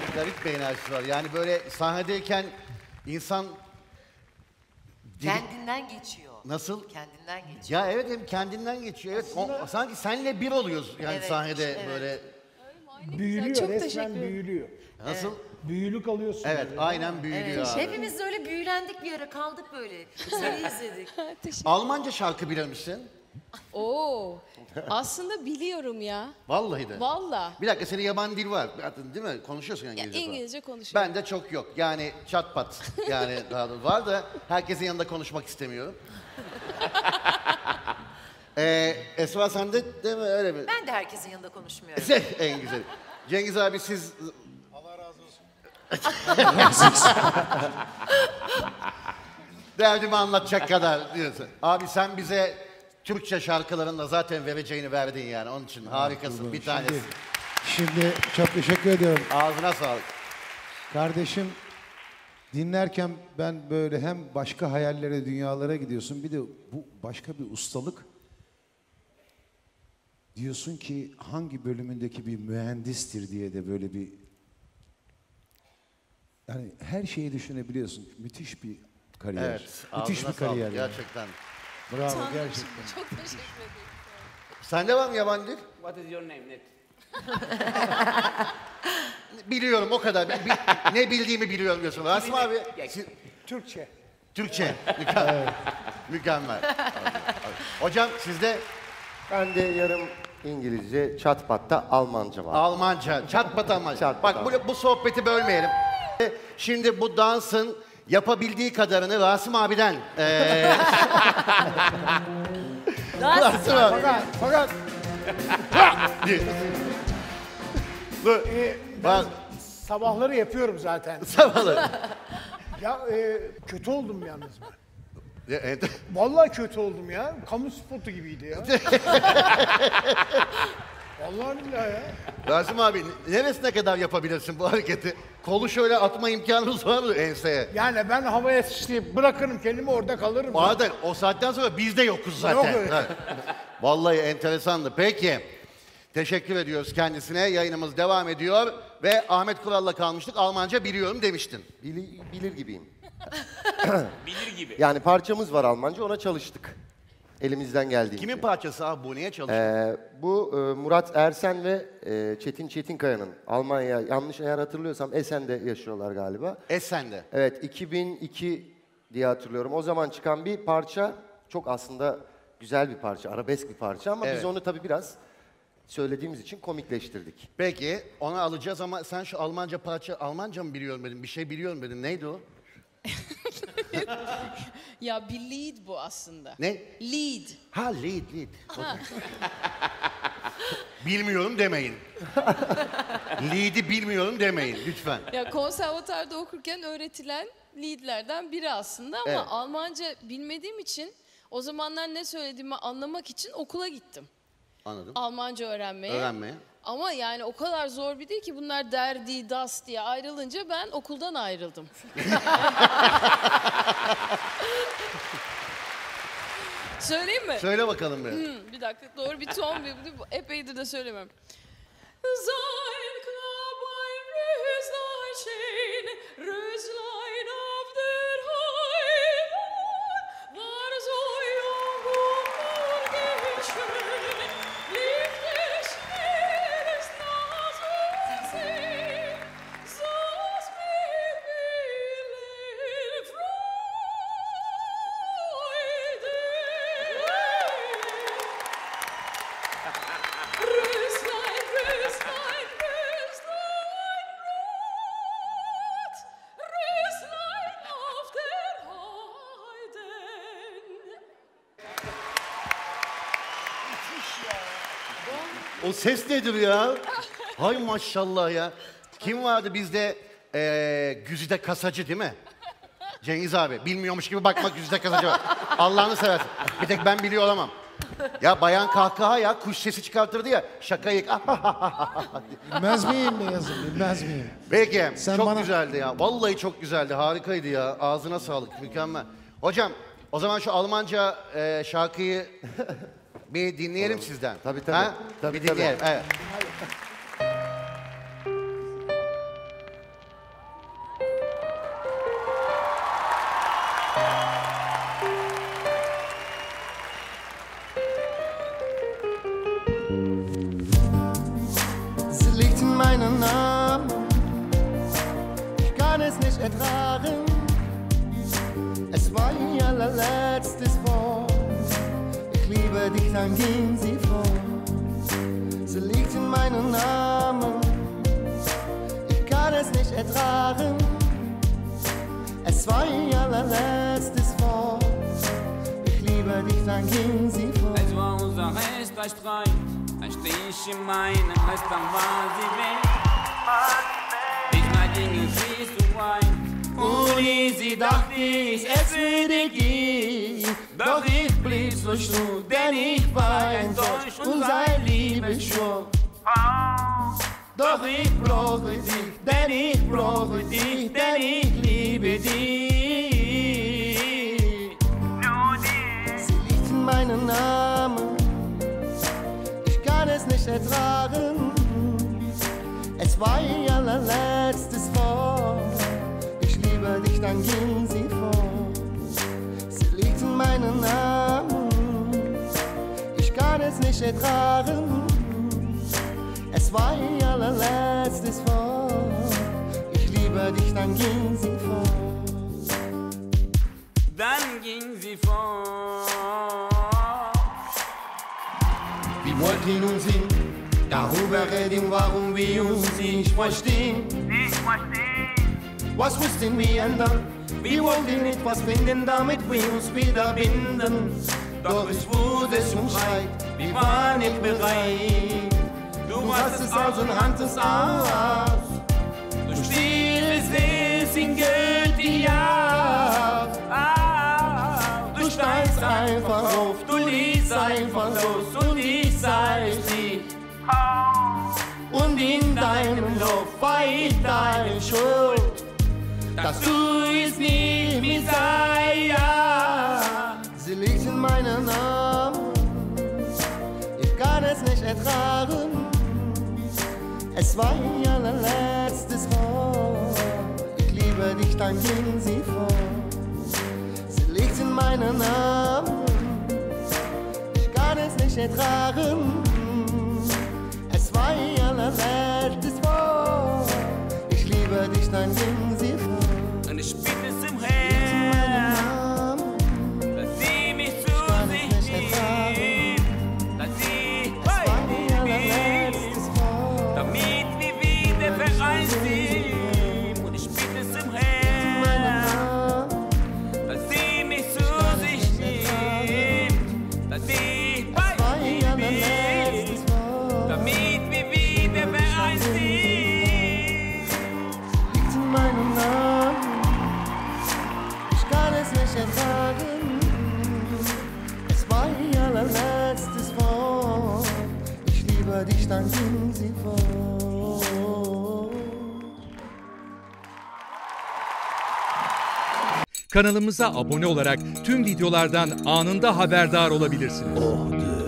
garip bir enerjisi var. Yani böyle sahnedeyken insan... Kendinden geçiyor. Nasıl? Kendinden geçiyor. Ya evet, hem kendinden geçiyor. Evet, sanki senle bir oluyoruz yani Evet, sahnede evet. böyle. Büyülüyor, Çok resmen teşekkür ederim. büyülüyor. Nasıl? Büyülü kalıyorsun. Evet, böyle. aynen büyülüyor abi. Hepimiz de öyle büyülendik bir ara, kaldık böyle. Seni izledik. Teşekkür. Almanca şarkı bilir misin? Oo. Aslında biliyorum ya. Vallahi de. Valla. Bir dakika, senin yabancı dil var değil mi? Konuşuyorsun Ya, İngilizce falan. İngilizce konuşuyorum. Ben de çok yok. Yani çat pat. Yani daha da var da herkesin yanında konuşmak istemiyorum. Esra sen de değil mi, öyle mi? Ben de herkesin yanında konuşmuyorum. En güzel. Cengiz abi siz... Allah razı olsun. Derdimi anlatacak kadar diyorsun. Abi sen bize Türkçe şarkılarında zaten vereceğini verdin yani. Onun için harikasın, bir tanesi. Şimdi çok teşekkür ediyorum. Ağzına sağlık. Kardeşim, dinlerken ben böyle hem başka hayallere, dünyalara gidiyorsun. Bir de bu başka bir ustalık. Diyorsun ki hangi bölümündeki bir mühendistir diye de böyle bir... Yani her şeyi düşünebiliyorsun. Müthiş bir kariyer. Evet, Müthiş ağzına bir kariyer. sağlık, yani. gerçekten. Bravo, Tanrım, gerçekten. Çok teşekkür ederim. Sende var mı yabancı dil? What is your name, Net? Biliyorum, o kadar. Ne bildiğimi biliyorum diyorsun. Rasim abi, Türkçe. Türkçe. Mükemmel. Mükemmel. Hocam sizde Ben de yarım İngilizce, çat patta Almanca var. Almanca, çat pat Almanca. Çat Bak pat bu sohbeti bölmeyelim. Şimdi bu dansın yapabildiği kadarını Rasim abiden... Rasim abi. Fakat Dur. ben sabahları yapıyorum zaten. Sabahları. Ya kötü oldum yalnız ben. Evet. Vallahi kötü oldum ya. Kamu spotu gibiydi ya. Vallahi billahi ya. Rasim abi neresine kadar yapabilirsin bu hareketi? Kolu şöyle atma imkanımız var mı enseye? Yani ben havaya sıçrayıp bırakırım kendimi, orada kalırım. Bahadır, o saatten sonra biz de yokuz zaten. Yok öyle. Evet. Vallahi enteresandı. Peki. Teşekkür ediyoruz kendisine. Yayınımız devam ediyor. Ve Ahmet Kural'la kalmıştık. Almanca biliyorum demiştin. Bilir gibiyim. Bilir gibi. Yani parçamız var Almanca, ona çalıştık. Elimizden geldiğince. Kimin parçası abi bu? Neye çalışıyor? Bu Murat Ersen ve Çetin Çetinkaya'nın. Almanya, yanlış eğer hatırlıyorsam Essen'de yaşıyorlar galiba. Essen'de. Evet, 2002 diye hatırlıyorum. O zaman çıkan bir parça. Çok aslında güzel bir parça, arabesk bir parça ama Evet. biz onu tabii biraz söylediğimiz için komikleştirdik. Peki onu alacağız ama sen şu Almanca parça, Almanca mı biliyorum dedin? Bir şey biliyorum dedin. Neydi o? Ya bir lead bu aslında. Ne? Lead. Ha lead. Okey. Bilmiyorum demeyin. Lead'i bilmiyorum demeyin lütfen. Ya konservatuarda okurken öğretilen leadlerden biri aslında ama Evet. Almanca bilmediğim için o zamanlar ne söylediğimi anlamak için okula gittim. Anladım. Almanca öğrenmeye. Öğrenmeye. Ama yani o kadar zor bir değil ki bunlar derdi, das diye ayrılınca ben okuldan ayrıldım. Söyleyeyim mi? Söyle bakalım bir. Bir dakika doğru bir ton epeydir de söylemiyorum. Sein Knab ein Röslein, Röslein auf der Heide, war so jung und morgenschön, lief des Meeres nah zur See, saß mit vielen Freude. Röslein, Röslein, Röslein rot, Röslein auf der Heiden. O ses nedir ya? Hay maşallah ya. Kim vardı bizde? Güzide Kasacı değil mi? Cengiz abi. Bilmiyormuş gibi bakmak Güzide Kasacı var. Allah'ını seversen. Bir tek ben biliyor olamam. Ya bayan kahkaha ya. Kuş sesi çıkartırdı ya. Şakayı. Bilmez miyim Beyazım, bilmez miyim? Peki. Sen çok bana- güzeldi ya. Vallahi çok güzeldi. Harikaydı ya. Ağzına sağlık. Mükemmel. Hocam o zaman şu Almanca şarkıyı bir dinleyelim sizden. Tabii. Ha? Tabii, bir dinleyelim. Evet. es nicht ertragen. Es war ihr allerletztes Wort. Ich liebe dich, dann ging sie fort. Sie liegt in meinen Armen. Ich kann es nicht ertragen. Es war ihr allerletztes Wort. Ich liebe dich, dann ging sie fort. Es war unser erster Streit, ein Stich in meinem Herz, dann war sie weg. Diesmal ging es sie zu weit. Ohne sie dachte ich, es würde gehen. Doch ich blieb so stur, denn ich war enttäuscht und sein Liebe schwor. Doch ich brauche dich, denn ich brauche dich, denn ich liebe dich. Sie liegt in meinen Armen, ich kann es nicht ertragen. Es war ihr allerletztes Wort. Ich liebe dich, dann ging sie fort. Sie liegt in meinen Armen, ich kann es nicht ertragen. Es war ihr allerletztes Wort. Ich liebe dich, dann ging sie fort. Dann ging sie fort. Wir wollten nun singen, darüber reden, warum wir uns nicht verstehen. Was mussten wir ändern? Wir wollten etwas finden, damit wir uns wieder binden. Doch es wurde zum Streit, wir waren nicht bereit. Du hast es aus und handelst aus. Du stiehlst es in gültig auf. Du steigst einfach auf, du liegst einfach los und ich zeig dich. Und in deinem Lauf war ich deine Schuld, dass du es nicht mehr sei. Sie liegt in meinen Armen, ich kann es nicht ertragen. Es war ihr allerletztes Wort. Ich liebe dich, dann ging sie fort. Sie liegt in meinen Armen, ich kann es nicht ertragen. Es war ihr allerletztes Wort. Ich liebe dich, dann ging sie fort. Und ich bitte es im Herz, dass sie mich zu sich nimmt, dass sie bei mir ist, damit wir wieder vereint sind. Und ich bitte es im Herz, dass sie mich zu sich nimmt, dass sie bei mir ist, damit wir wieder vereint sind. Liegt in meinem Namen, ich kann es nicht ertragen. Es war ihr allerletztes Wort. Ich liebe dich, dann ging sie fort. Kanalımıza abone olarak tüm videolardan anında haberdar olabilirsiniz.